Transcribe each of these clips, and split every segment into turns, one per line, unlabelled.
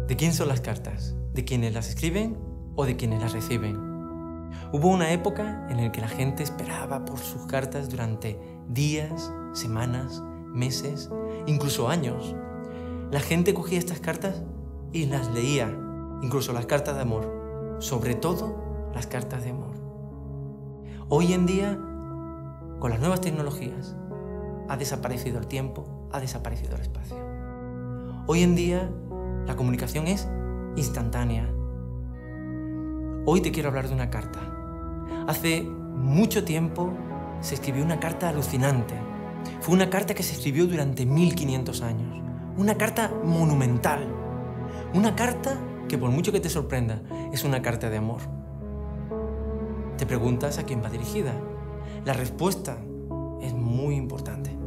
¿De quién son las cartas? ¿De quienes las escriben o de quienes las reciben? Hubo una época en la que la gente esperaba por sus cartas durante días, semanas, meses, incluso años. La gente cogía estas cartas y las leía, incluso las cartas de amor, sobre todo las cartas de amor. Hoy en día, con las nuevas tecnologías, ha desaparecido el tiempo, ha desaparecido el espacio. Hoy en día, la comunicación es instantánea. Hoy te quiero hablar de una carta. Hace mucho tiempo se escribió una carta alucinante. Fue una carta que se escribió durante 1500 años. Una carta monumental. Una carta que, por mucho que te sorprenda, es una carta de amor. Te preguntas a quién va dirigida. La respuesta es muy importante.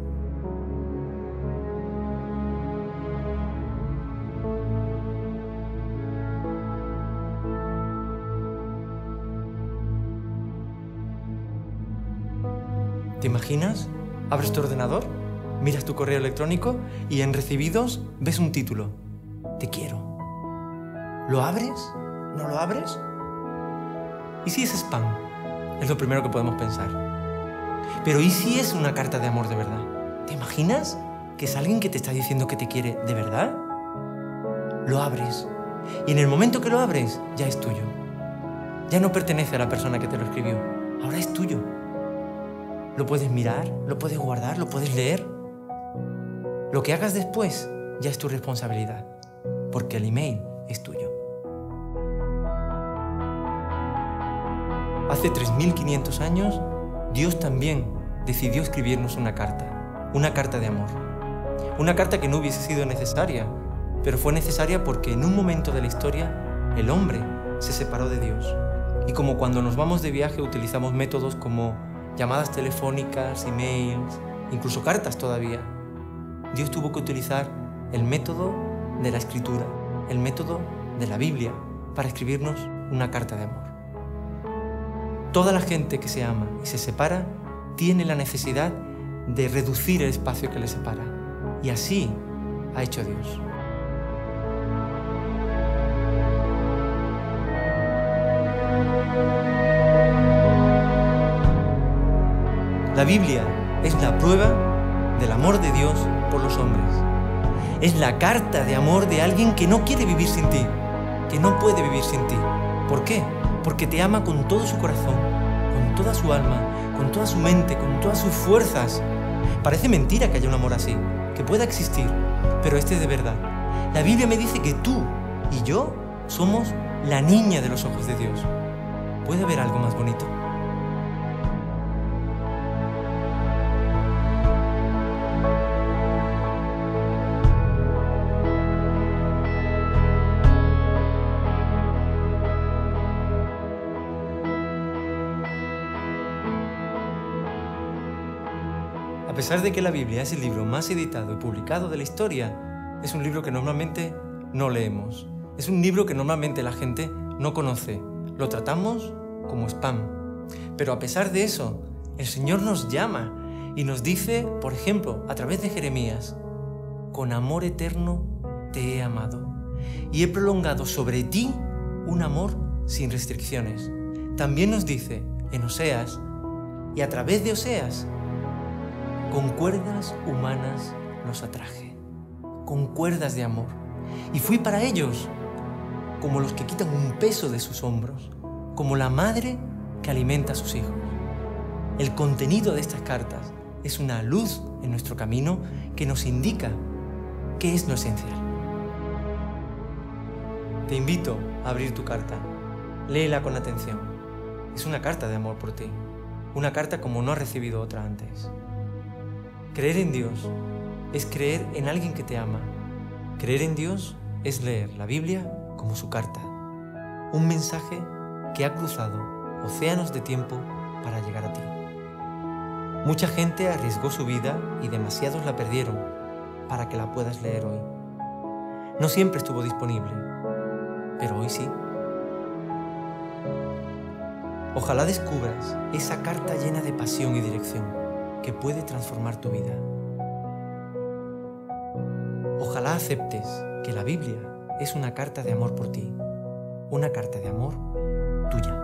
¿Te imaginas? Abres tu ordenador, miras tu correo electrónico y en recibidos ves un título. Te quiero. ¿Lo abres? ¿No lo abres? ¿Y si es spam? Es lo primero que podemos pensar. Pero ¿y si es una carta de amor de verdad? ¿Te imaginas que es alguien que te está diciendo que te quiere de verdad? Lo abres. Y en el momento que lo abres, ya es tuyo. Ya no pertenece a la persona que te lo escribió. Ahora es tuyo. Lo puedes mirar, lo puedes guardar, lo puedes leer. Lo que hagas después ya es tu responsabilidad, porque el email es tuyo. Hace 3500 años, Dios también decidió escribirnos una carta de amor. Una carta que no hubiese sido necesaria, pero fue necesaria porque en un momento de la historia el hombre se separó de Dios. Y como cuando nos vamos de viaje utilizamos métodos como llamadas telefónicas, emails, incluso cartas todavía, Dios tuvo que utilizar el método de la escritura, el método de la Biblia, para escribirnos una carta de amor. Toda la gente que se ama y se separa tiene la necesidad de reducir el espacio que les separa. Y así ha hecho Dios. La Biblia es la prueba del amor de Dios por los hombres. Es la carta de amor de alguien que no quiere vivir sin ti, que no puede vivir sin ti. ¿Por qué? Porque te ama con todo su corazón, con toda su alma, con toda su mente, con todas sus fuerzas. Parece mentira que haya un amor así, que pueda existir, pero este es de verdad. La Biblia me dice que tú y yo somos la niña de los ojos de Dios. ¿Puede haber algo más bonito? A pesar de que la Biblia es el libro más editado y publicado de la historia, es un libro que normalmente no leemos. Es un libro que normalmente la gente no conoce. Lo tratamos como spam. Pero a pesar de eso, el Señor nos llama y nos dice, por ejemplo, a través de Jeremías: con amor eterno te he amado y he prolongado sobre ti un amor sin restricciones. También nos dice en Oseas, y a través de Oseas, con cuerdas humanas los atraje, con cuerdas de amor. Y fui para ellos como los que quitan un peso de sus hombros, como la madre que alimenta a sus hijos. El contenido de estas cartas es una luz en nuestro camino que nos indica qué es lo esencial. Te invito a abrir tu carta. Léela con atención. Es una carta de amor por ti. Una carta como no has recibido otra antes. Creer en Dios es creer en alguien que te ama. Creer en Dios es leer la Biblia como su carta. Un mensaje que ha cruzado océanos de tiempo para llegar a ti. Mucha gente arriesgó su vida y demasiados la perdieron para que la puedas leer hoy. No siempre estuvo disponible, pero hoy sí. Ojalá descubras esa carta llena de pasión y dirección que puede transformar tu vida. Ojalá aceptes que la Biblia es una carta de amor por ti, una carta de amor tuya.